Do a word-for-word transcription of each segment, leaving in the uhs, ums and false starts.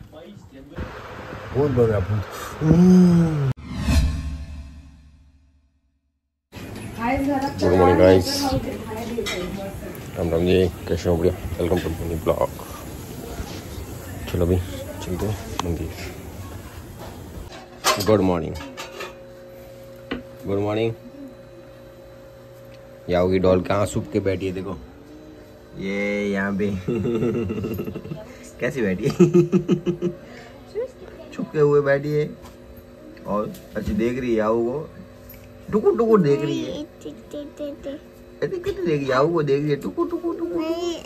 बहुत बड़ा भूत। Good morning guys, Ram Ram ji, कैसे हो? बढ़िया, वेलकम टू मनी ब्लॉग। चलो अभी चलते हैं मंदिर। Good morning, good morning. याओ की डॉल कहाँ छुप के बैठी है, देखो ये यहाँ पे कैसी बैठी है छुप के हुए बैठी है और अच्छी देख रही है याओ को, टुकुर टुकुर देख रही है। ऐसे कितने देख याओ को देख रही है, टुकुर टुकुर टुकुर।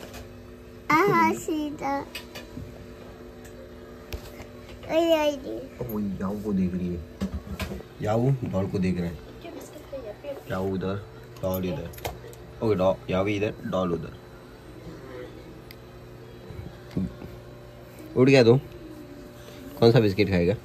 वो याओ को देख रही है, याओ डॉल को देख रहे हैं। याओ उधर, डॉल इधर। ओके, डॉल याओ इधर, डॉल उधर। उठ गया तू? कौन सा बिस्किट खाएगा?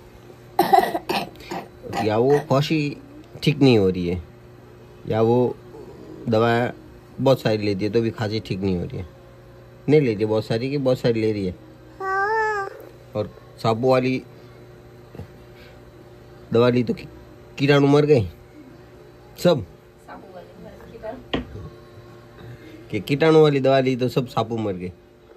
या वो खांसी ठीक नहीं हो रही है, या वो दवा बहुत सारी लेती है तो भी खांसी ठीक नहीं हो रही है। नहीं लेती बहुत सारी, की बहुत सारी ले रही है। और साबु वाली दवा ली तो कीटाणु मर गए सब। कि कीटाणु वाली दवा ली तो सब साबु मर गए।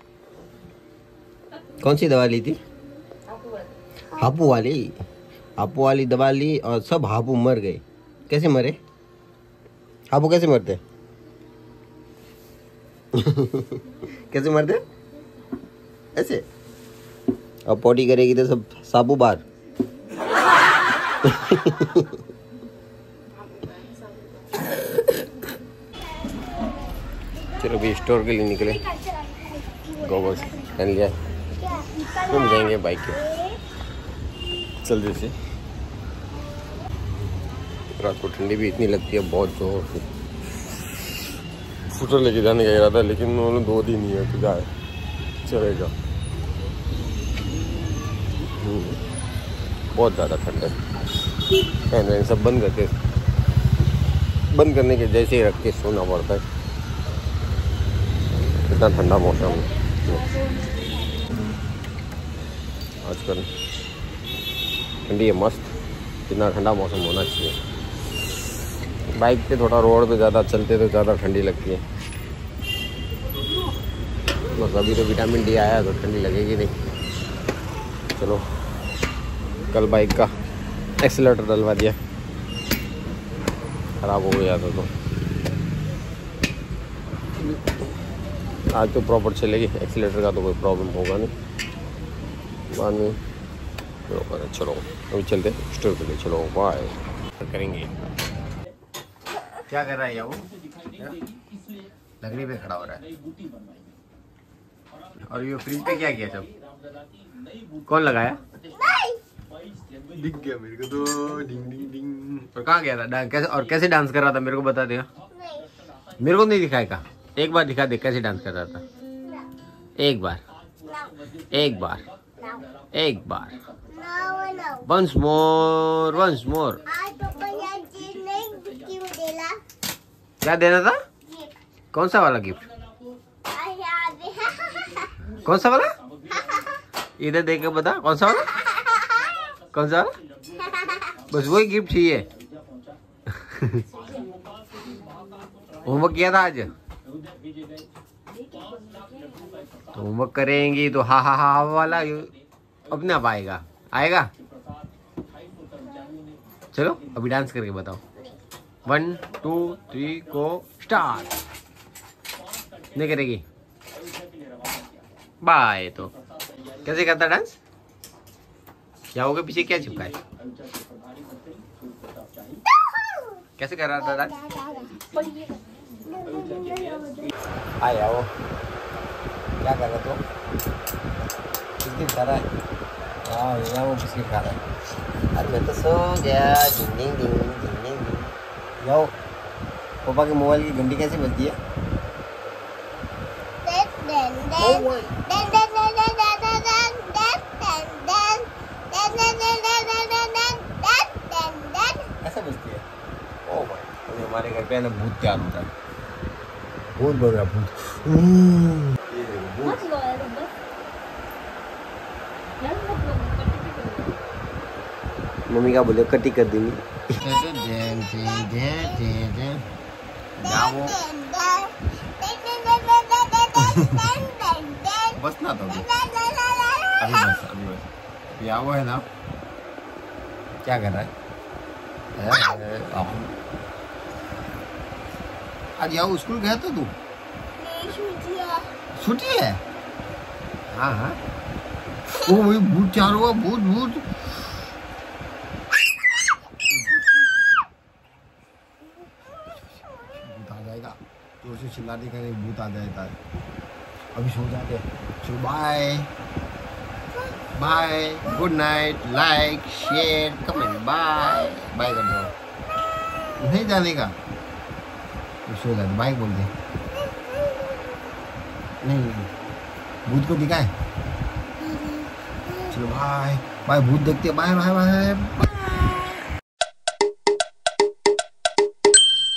कौन सी दवा ली थी? हापू वाली। हापू वाली दवा ली और सब हापू मर गए। कैसे मरे? हापू कैसे मरते? कैसे मरते? ऐसे। अब पोटी करेगी तो सब साबू बाहर। चलो अभी स्टोर के लिए निकले। गोबर पहन लिया, घूम जाएंगे बाइक के जल्दी से। रात को ठंडी भी इतनी लगती है बहुत जोर से। स्कूटर लेके जाने का इरादा, लेकिन उन्होंने दो दिन ही है तो जाए चलेगा। बहुत ज़्यादा ठंड है, फैन सब बंद करके बंद करने के जैसे ही रख के सोना पड़ता है, इतना ठंडा मौसम है आजकल। ठंडी है मस्त, इतना ठंडा मौसम होना चाहिए। बाइक पे थोड़ा रोड पे ज़्यादा चलते तो ज़्यादा ठंडी लगती है। बस अभी तो विटामिन डी आया तो ठंडी लगेगी नहीं। चलो, कल बाइक का एक्सीलरेटर डलवा दिया, ख़राब हो गया था तो आज तो प्रॉपर चलेगी। एक्सीलरेटर का तो कोई प्रॉब्लम होगा नहीं बाद में। चलो चलो अभी चलते स्टोर के लिए। चलो बाय करेंगे। क्या कर रहा है वो? लकड़ी पे खड़ा हो रहा है। और ये फ्रिज पे क्या किया सब? कौन लगाया? दिख गया मेरे को तो, डिंग डिंग डिंग। और कहाँ गया था? कैसे और कैसे डांस कर रहा था मेरे को बता देगा। मेरे को नहीं दिखाएगा। एक बार दिखा दे कैसे डांस कर रहा था। एक बार, एक बार, एक बार। Once more, once more. क्या देना था? कौन सा वाला गिफ्ट? कौन सा वाला? इधर देख के बता, कौन सा वाला? कौन सा वाला? बस वही गिफ्ट चाहिए। होमवर्क किया था आज? तो होमवर्क करेंगी तो हा हा हा वाला अपने आप आएगा, आएगा। चलो अभी डांस करके बताओ। वन टू थ्री को स्टार्ट। नहीं करेगी? बाय। तो कैसे करता डांस? याओ के पीछे क्या चिपका है? कैसे कर रहा था डांस? आए आओ, क्या कर रहा तो? बिस्किट खा रहा है। हाँ या वो बिस्किट खा रहा है। अरे मैं तो सो गया। डिंग डिंग डिंग डिंग डिंग। जाओ, पापा के मोबाइल की घंटी कैसे बजती है? ऐसा बजती है? ओ भाई, अभी हमारे घर पे ना भूत तैयार होता है। बहुत बड़ा भूत। ये देखो भूत। मम्मी का बोले कटी कर देंगी। बस ना तो अभी अभी बस अभी बस या वो है ना क्या कर रहा है? आज याओ स्कूल गया था तू? छुट्टी है। हाँ हाँ ओ भाई भूत चार हुआ भूत भूत भूत आ जाएगा जोर से चिल्लाने का नहीं भूत आ जाएगा। अभी सो जाते चलो bye bye good night like share comment bye bye कर दो नहीं जाने का तो सो जाते बाय बोल दे नहीं भूत को दिखाए चलो बाय बाय भूत देखते बाय बाय बाय।